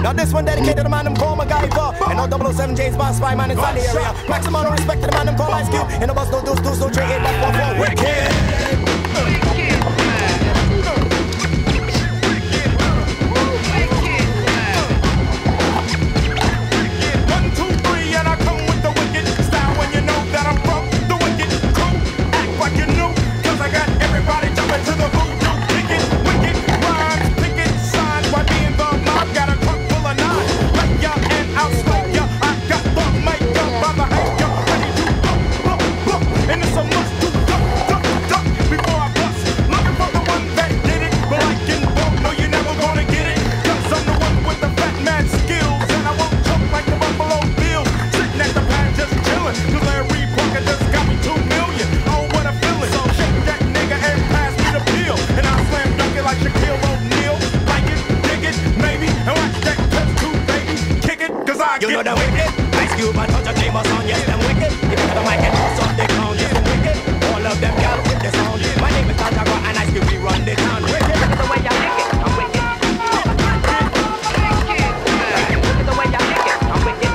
Now this one dedicated to the man them call MacGyver. And now 007 James Bond spy man inside the area. Maximum respect to the man them call Ice Cube. And the boss no deuce, no trade, 8 back 4 wicked. You know the wicked, Ice Cube and touch a famous on, yes, them wicked. If you have a mic and bust up the clown, yes, them wicked. All of them girls with the sound. My name is Tataga and Ice Cube, we run the town. Wicked, look at the way I lick it, I'm wicked. Look at the way I lick it, I'm wicked.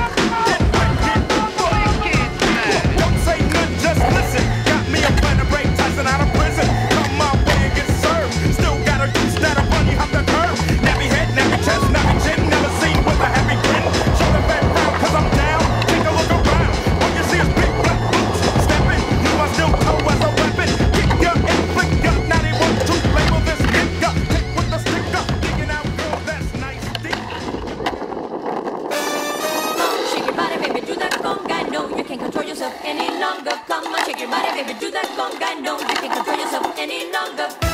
Don't say nothing, just listen. Got me a plan to break Tyson out of prison. Come my way and get served. Still got a goose that a bunny off the curb. Nappy head, nappy chest, nappy chin, never seen with a heavy grin. Show the back round, cause I'm down. Take a look around. All you see is big black boots stepping. You must still know as a weapon. Kick ya and flick ya. Now they want to label this nigga. Hit with the sticker. Digging out girl, that's nice. Shake your body, baby, do that conga. No, you can't control yourself any longer. Come on, shake your body, baby, do that conga. No, you can't control yourself any longer.